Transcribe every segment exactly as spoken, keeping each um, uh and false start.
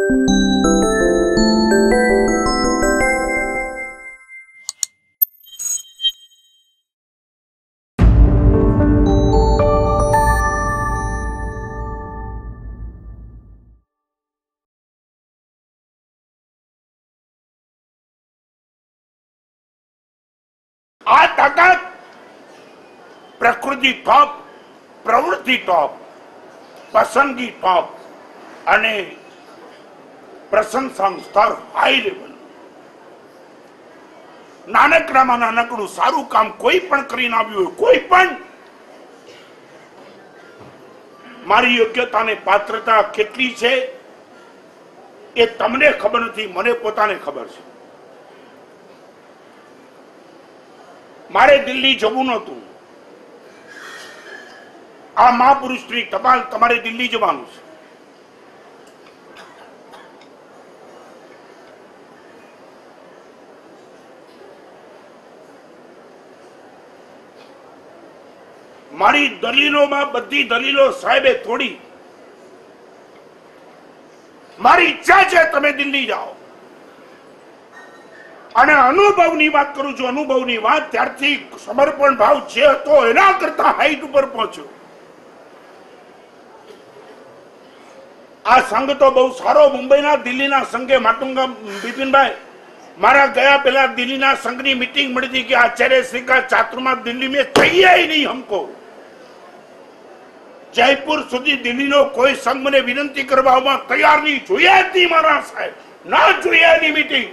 आ ताकत प्रकृति टॉप, प्रवृत्ति टॉप, पसंदगी टॉप અને પ્રશંસાનું સ્તર હાઈ લેવલ. નાનકડામાં નાનકડું સારું કામ કોઈ પણ કરીને આવ્યું હોય, કોઈ પણ મારી યોગ્યતા ને પાત્રતા કેટલી છે એ તમને ખબર નથી, મને પોતાને ખબર છે. મારે દિલ્હી જવું નહોતું. આ મહાપુરુષની ટપાલ તમારે દિલ્હી જવાનું છે. મારી દલીલોમાં બધી દલીલો સાહેબે તોડી. મારી ઈચ્છા છે તમે દિલ્હી જાઓ. અને અનુભવની વાત કરું છું, અનુભવની વાત ત્યારથી સમર્પણ ભાવ જે હતો એના કરતા હાઈટ ઉપર પહોંચ્યો. આ સંઘ તો બહુ સારો, મુંબઈના દિલ્હીના સંઘે માટુંગા બિપિનભાઈ મારા ગયા પહેલા દિલ્હીના સંઘની મીટિંગ મળી હતી કે आचार्य श्री का चातुर्मा दिल्ली में चाहिए ही नहीं हमको. जयपुर સુધી દિલ્હીનો કોઈ સંઘ મને વિનંતી કરવામાં તૈયાર નહીં. જોઈએ હતી મારા સાહેબ, ના જોઈએ એની મીટિંગ.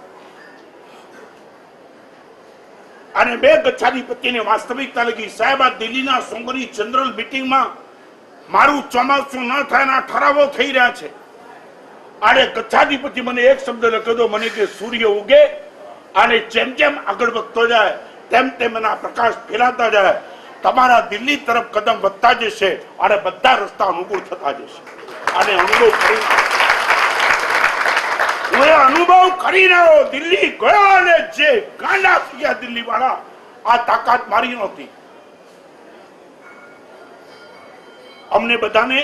અને બે ગચ્છાધિપતિને વાસ્તવિકતા લગી. સાહેબ આ દિલ્હીના સંઘની જનરલ મીટિંગમાં મારું ચોમાસું ન થાયના ઠરાવો થઈ રહ્યા છે. અને ગચ્છાધિપતિ મને એક શબ્દ લખ્યો હતો, મને કે સૂર્ય ઉગે અને જેમ જેમ આગળ વધતો જાય તેમ તેમ એના પ્રકાશ ફેલાતા જાય, તમારા દિલ્હી તરફ કદમ વધતા જશે અને બધા રસ્તા અનુકૂળ થતા જશે. અને અનુભવ કરી હું એ અનુભવ કરીને આવ્યો. દિલ્હી ગયો અને જે ગાંડા થઈ ગયા દિલ્હી વાળા, આ તાકાત મારી નહોતી. અમને બધાને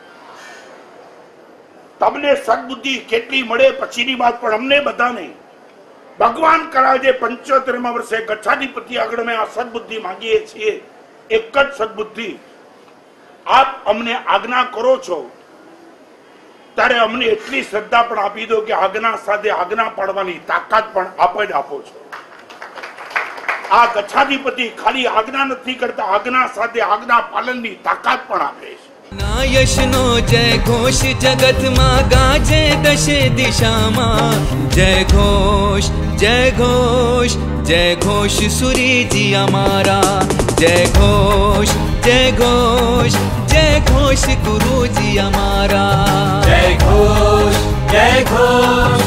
તમને સદબુદ્ધિ કેટલી મળે પછીની વાત, પણ અમને બધાને ભગવાન કરાવે પંચોતેરમા વર્ષે ગચ્છાધિપતિ આગળ અમે આ સદબુદ્ધિ માંગીએ છીએ. એક જ સદબુદ્ધિ આપ અમને આજ્ઞા કરો છો ત્યારે અમને એટલી શ્રદ્ધા પણ આપી દો કે આજ્ઞા સાથે આજ્ઞા પાડવાની તાકાત પણ આપ જ આપો છો. આ ગચ્છાધિપતિ ખાલી આજ્ઞા નથી કરતા, આજ્ઞા સાથે આજ્ઞા પાલનની તાકાત પણ આપે છે. यशनो जय घोष जगत माँ गाजे दशे दिशा माँ. जय घोष जय घोष जय घोष सूरी जी हमारा. जय घोष जय घोष जय घोष गुरु जी हमारा. जय घोष जय घोष